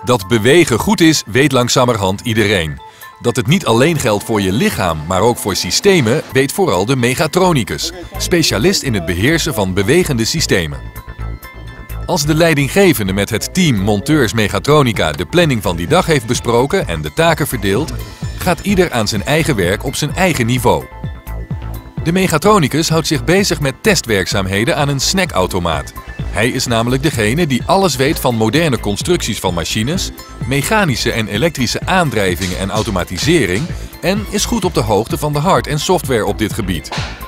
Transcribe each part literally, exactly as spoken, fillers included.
Dat bewegen goed is, weet langzamerhand iedereen. Dat het niet alleen geldt voor je lichaam, maar ook voor systemen, weet vooral de mechatronicus, specialist in het beheersen van bewegende systemen. Als de leidinggevende met het team Monteurs Mechatronica de planning van die dag heeft besproken en de taken verdeeld, gaat ieder aan zijn eigen werk op zijn eigen niveau. De mechatronicus houdt zich bezig met testwerkzaamheden aan een snackautomaat. Hij is namelijk degene die alles weet van moderne constructies van machines, mechanische en elektrische aandrijvingen en automatisering en is goed op de hoogte van de hard- en software op dit gebied.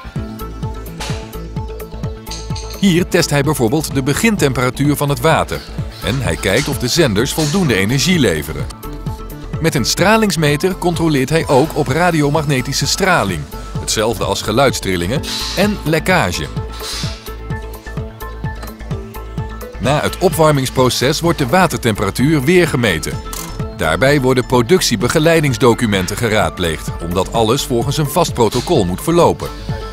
Hier test hij bijvoorbeeld de begintemperatuur van het water en hij kijkt of de zenders voldoende energie leveren. Met een stralingsmeter controleert hij ook op radiomagnetische straling, hetzelfde als geluidstrillingen, en lekkage. Na het opwarmingsproces wordt de watertemperatuur weer gemeten. Daarbij worden productiebegeleidingsdocumenten geraadpleegd, omdat alles volgens een vast protocol moet verlopen.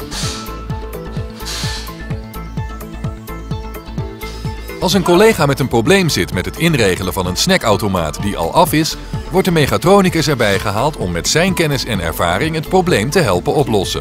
Als een collega met een probleem zit met het inregelen van een snackautomaat die al af is, wordt de mechatronicus erbij gehaald om met zijn kennis en ervaring het probleem te helpen oplossen.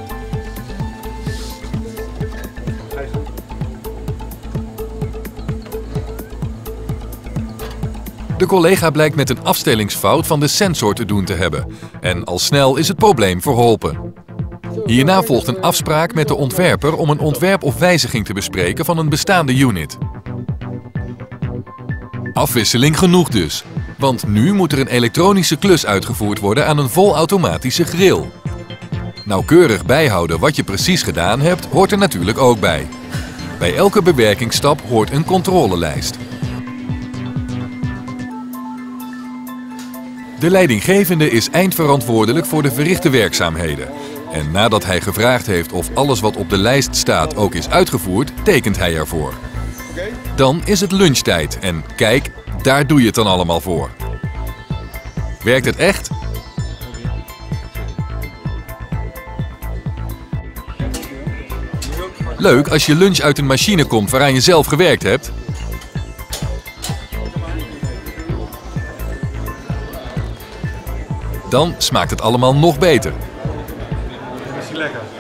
De collega blijkt met een afstellingsfout van de sensor te doen te hebben en al snel is het probleem verholpen. Hierna volgt een afspraak met de ontwerper om een ontwerp of wijziging te bespreken van een bestaande unit. Afwisseling genoeg dus, want nu moet er een elektronische klus uitgevoerd worden aan een volautomatische grill. Nauwkeurig bijhouden wat je precies gedaan hebt hoort er natuurlijk ook bij. Bij elke bewerkingsstap hoort een controlelijst. De leidinggevende is eindverantwoordelijk voor de verrichte werkzaamheden. En nadat hij gevraagd heeft of alles wat op de lijst staat ook is uitgevoerd, tekent hij ervoor. Dan is het lunchtijd en kijk, daar doe je het dan allemaal voor. Werkt het echt? Leuk als je lunch uit een machine komt waaraan je zelf gewerkt hebt. Dan smaakt het allemaal nog beter. Is lekker.